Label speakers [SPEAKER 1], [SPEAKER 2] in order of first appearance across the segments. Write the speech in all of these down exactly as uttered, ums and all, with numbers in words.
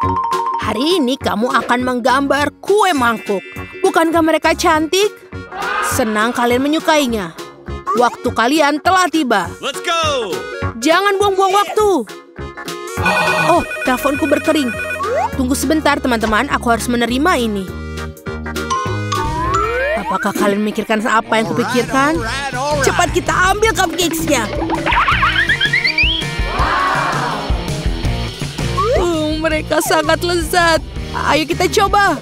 [SPEAKER 1] Hari ini kamu akan menggambar kue mangkuk. Bukankah mereka cantik? Senang kalian menyukainya. Waktu kalian telah tiba.
[SPEAKER 2] Let's go!
[SPEAKER 1] Jangan buang-buang waktu. Oh, teleponku berkering. Tunggu sebentar teman-teman, aku harus menerima ini. Apakah kalian memikirkan apa yang kupikirkan? Cepat kita ambil cupcakes-nya. Uh, mereka sangat lezat. Ayo kita coba.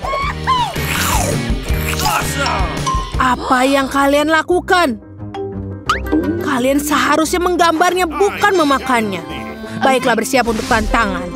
[SPEAKER 1] Apa yang kalian lakukan? Kalian seharusnya menggambarnya, bukan memakannya. Baiklah, bersiap untuk tantangan.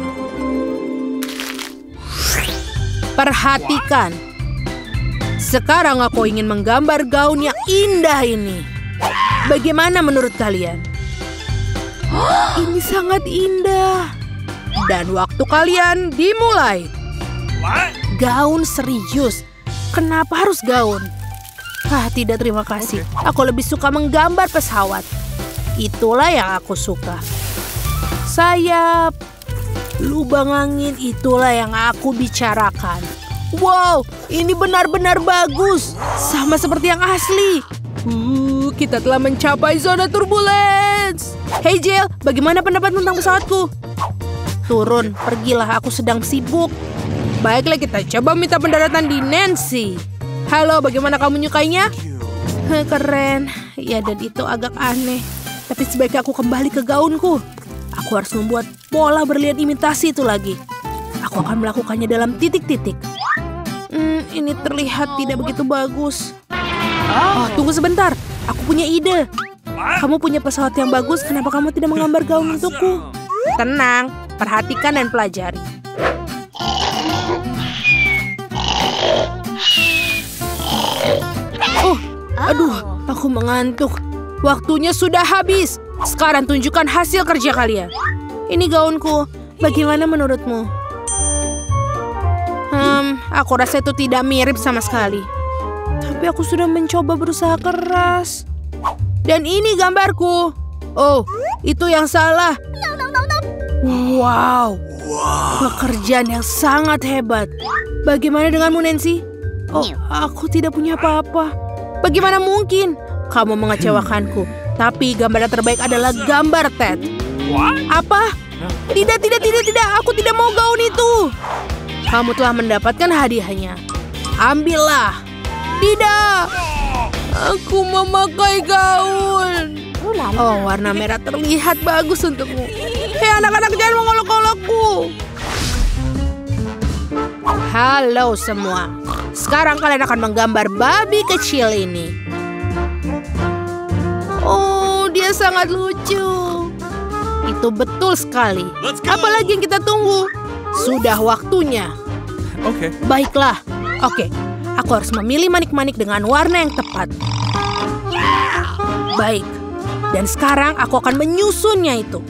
[SPEAKER 1] Perhatikan. Sekarang aku ingin menggambar gaun yang indah ini. Bagaimana menurut kalian? Ini sangat indah. Dan waktu kalian dimulai. Gaun serius. Kenapa harus gaun? Ah, tidak, terima kasih. Aku lebih suka menggambar pesawat. Itulah yang aku suka. Sayap, lubang angin, itulah yang aku bicarakan. Wow, ini benar-benar bagus. Sama seperti yang asli. Uh, kita telah mencapai zona turbulence. Hey Jill, bagaimana pendapat tentang pesawatku? Turun, pergilah, aku sedang sibuk. Baiklah, kita coba minta pendaratan di Nancy. Halo, bagaimana kamu menyukainya? Heh, keren. Ya, dan itu agak aneh. Tapi sebaiknya aku kembali ke gaunku. Aku harus membuat pola berlian imitasi itu lagi. Aku akan melakukannya dalam titik-titik. Hmm, ini terlihat tidak begitu bagus. Oh, tunggu sebentar. Aku punya ide. Kamu punya pesawat yang bagus, kenapa kamu tidak menggambar gaun untukku? Tenang, perhatikan dan pelajari. Oh, aduh, aku mengantuk. Waktunya sudah habis. Sekarang tunjukkan hasil kerja kalian. Ini gaunku. Bagaimana menurutmu? Hmm, aku rasa itu tidak mirip sama sekali. Tapi aku sudah mencoba berusaha keras. Dan ini gambarku. Oh, itu yang salah. Wow, pekerjaan yang sangat hebat. Bagaimana denganmu, Nancy? Oh, aku tidak punya apa-apa. Bagaimana mungkin? Kamu mengecewakanku. Tapi gambar yang terbaik adalah gambar Ted. Apa? Tidak, tidak, tidak, tidak. Aku tidak mau gaun itu. Kamu telah mendapatkan hadiahnya. Ambillah. Tidak. Aku memakai gaun. Oh, warna merah terlihat bagus untukmu. Hei anak-anak, jangan mengolok-olokku. Halo semua. Sekarang kalian akan menggambar babi kecil ini. Oh, dia sangat lucu. Itu betul sekali. Apalagi yang kita tunggu? Sudah waktunya.
[SPEAKER 2] Oke. Okay.
[SPEAKER 1] Baiklah. Oke, okay. Aku harus memilih manik-manik dengan warna yang tepat. Baik. Dan sekarang aku akan menyusunnya itu.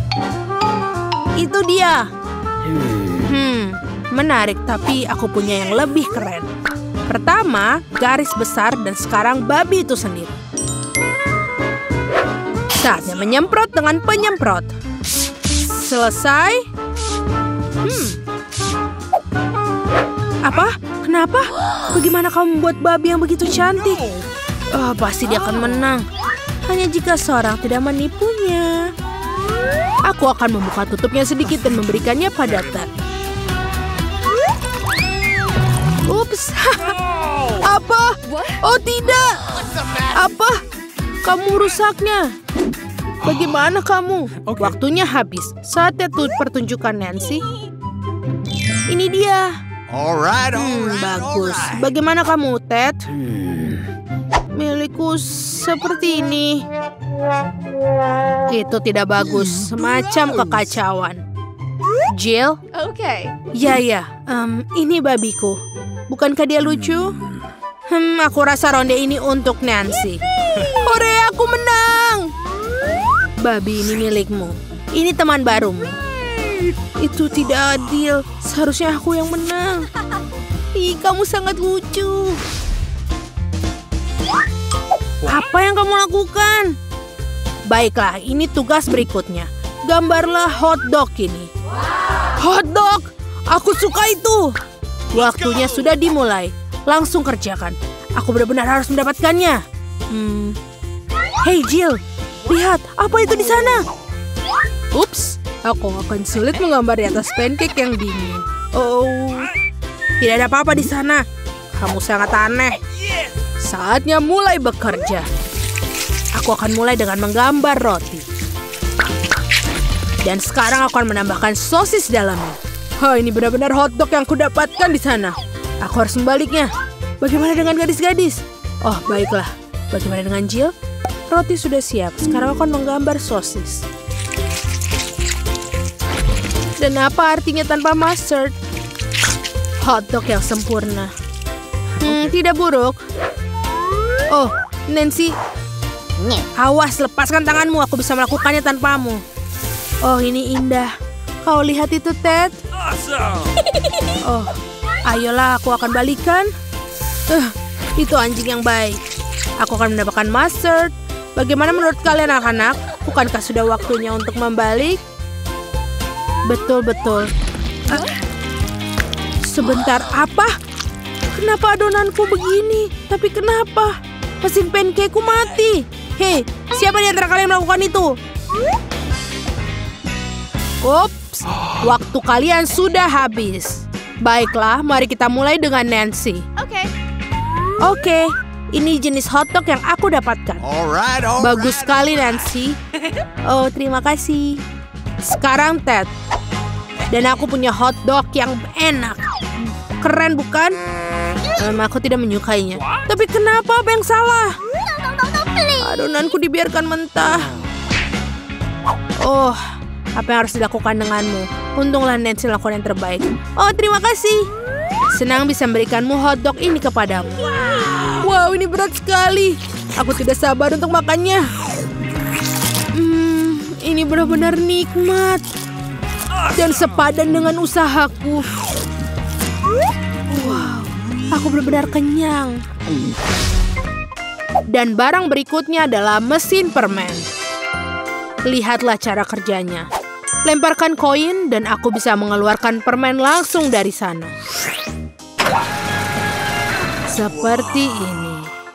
[SPEAKER 1] Itu dia. Hmm, menarik, tapi aku punya yang lebih keren. Pertama, garis besar dan sekarang babi itu sendiri. Saatnya menyemprot dengan penyemprot. Selesai. Hmm. Apa? Kenapa? Bagaimana kamu membuat babi yang begitu cantik? Oh, pasti dia akan menang. Hanya jika seorang tidak menipunya. Aku akan membuka tutupnya sedikit dan memberikannya pada Ted. Ups. Apa? Oh tidak. Apa? Kamu rusaknya. Bagaimana kamu?
[SPEAKER 2] Okay.
[SPEAKER 1] Waktunya habis. Saatnya tuh pertunjukan Nancy. Ini dia.
[SPEAKER 2] Alright,
[SPEAKER 1] Hmm,
[SPEAKER 2] alright,
[SPEAKER 1] bagus.
[SPEAKER 2] alright.
[SPEAKER 1] Bagaimana kamu, Ted? Milikku seperti ini. Itu tidak bagus. Semacam kekacauan. Jill?
[SPEAKER 3] Okay.
[SPEAKER 1] Ya, ya. Um, ini babiku. Bukankah dia lucu? Hmm, aku rasa ronde ini untuk Nancy. Hore, aku menang! Babi ini milikmu. Ini teman barumu. Itu tidak adil. Seharusnya aku yang menang. Ih, kamu sangat lucu. Apa yang kamu lakukan? Baiklah, ini tugas berikutnya. Gambarlah hotdog ini. Hotdog? Aku suka itu. Waktunya sudah dimulai. Langsung kerjakan. Aku benar-benar harus mendapatkannya. Hmm. Hey Jill, lihat apa itu di sana? Ups, aku akan sulit menggambar di atas pancake yang dingin. Oh, tidak ada apa-apa di sana. Kamu sangat aneh. Saatnya mulai bekerja. Aku akan mulai dengan menggambar roti. Dan sekarang aku akan menambahkan sosis dalamnya. Oh, ini benar-benar hotdog yang kudapatkan di sana. Aku harus membaliknya. Bagaimana dengan gadis-gadis? Oh, baiklah. Bagaimana dengan Jill? Roti sudah siap. Sekarang aku akan menggambar sosis. Dan apa artinya tanpa mustard? Hotdog yang sempurna. Hmm, tidak buruk. Oh, Nancy. Awas, lepaskan tanganmu. Aku bisa melakukannya tanpamu. Oh, ini indah. Kau lihat itu, Ted? Oh, ayolah, aku akan balikan. Uh, itu anjing yang baik. Aku akan mendapatkan mustard. Bagaimana menurut kalian anak-anak? Bukankah sudah waktunya untuk membalik? Betul-betul. Uh, sebentar, apa? Kenapa adonanku begini? Tapi kenapa? Mesin pancakeku mati. Hei, siapa di antara kalian melakukan itu? Ups, waktu kalian sudah habis. Baiklah, mari kita mulai dengan Nancy.
[SPEAKER 3] Oke. Okay.
[SPEAKER 1] Oke, okay, ini jenis hotdog yang aku dapatkan.
[SPEAKER 2] Alright, alright.
[SPEAKER 1] Bagus sekali, Nancy. Oh, terima kasih. Sekarang Ted. Dan aku punya hotdog yang enak. Keren, bukan? Um, aku tidak menyukainya. Tapi kenapa? Apa yang salah? Adonanku dibiarkan mentah. Oh, apa yang harus dilakukan denganmu? Untunglah Nancy lakukan yang terbaik. Oh, terima kasih. Senang bisa memberikanmu hotdog ini kepadamu. Wow, ini berat sekali. Aku tidak sabar untuk makannya. Hmm, ini benar-benar nikmat. Dan sepadan dengan usahaku. Wow, aku benar-benar kenyang. Dan barang berikutnya adalah mesin permen. Lihatlah cara kerjanya. Lemparkan koin dan aku bisa mengeluarkan permen langsung dari sana. Seperti ini.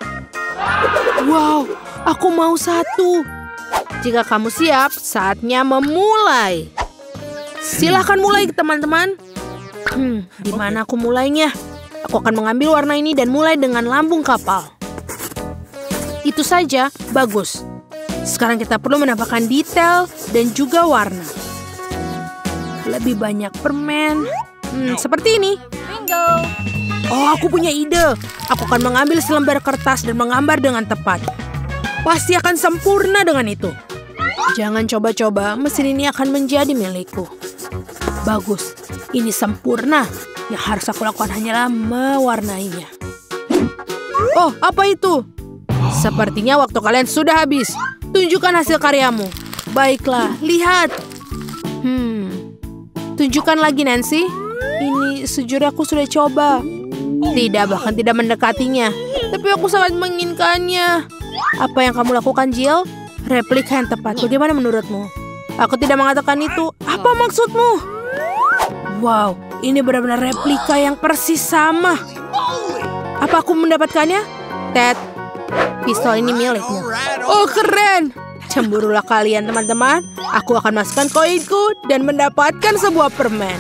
[SPEAKER 1] Wow, aku mau satu. Jika kamu siap, saatnya memulai. Silahkan mulai, teman-teman. Hmm, di mana aku mulainya? Aku akan mengambil warna ini dan mulai dengan lambung kapal. Itu saja, bagus. Sekarang kita perlu menambahkan detail dan juga warna. Lebih banyak permen. Hmm, seperti ini.
[SPEAKER 3] Bingo.
[SPEAKER 1] Oh, aku punya ide. Aku akan mengambil selembar kertas dan menggambar dengan tepat. Pasti akan sempurna dengan itu. Jangan coba-coba, mesin ini akan menjadi milikku. Bagus, ini sempurna. Yang harus aku lakukan hanyalah mewarnainya. Oh, apa itu? Sepertinya waktu kalian sudah habis. Tunjukkan hasil karyamu. Baiklah, lihat. Hmm, tunjukkan lagi, Nancy. Ini sejujurnya aku sudah coba. Tidak, bahkan tidak mendekatinya. Tapi aku sangat menginginkannya. Apa yang kamu lakukan, Jill? Replika yang tepat. Bagaimana menurutmu? Aku tidak mengatakan itu. Apa maksudmu? Wow, ini benar-benar replika yang persis sama. Apa aku mendapatkannya? Ted, pistol ini milikmu. Oh, keren. Cemburulah kalian, teman-teman. Aku akan masukkan koinku dan mendapatkan sebuah permen.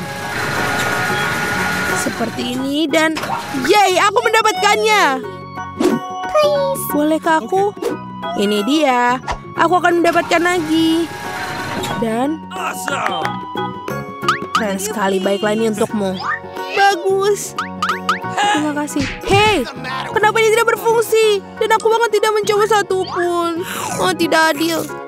[SPEAKER 1] Seperti ini dan... Yay, aku mendapatkannya.
[SPEAKER 3] Please.
[SPEAKER 1] Bolehkah aku? Ini dia. Aku akan mendapatkan lagi. Dan... Keren sekali, baiklah ini untukmu. Bagus. Terima kasih. Hei, kenapa ini tidak berfungsi? Dan aku bahkan tidak mencoba satu pun. Oh, tidak adil.